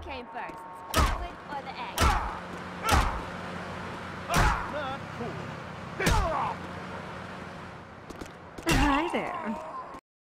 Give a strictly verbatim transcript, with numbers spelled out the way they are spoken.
came first? Squid or the egg? Not cool. Hi there.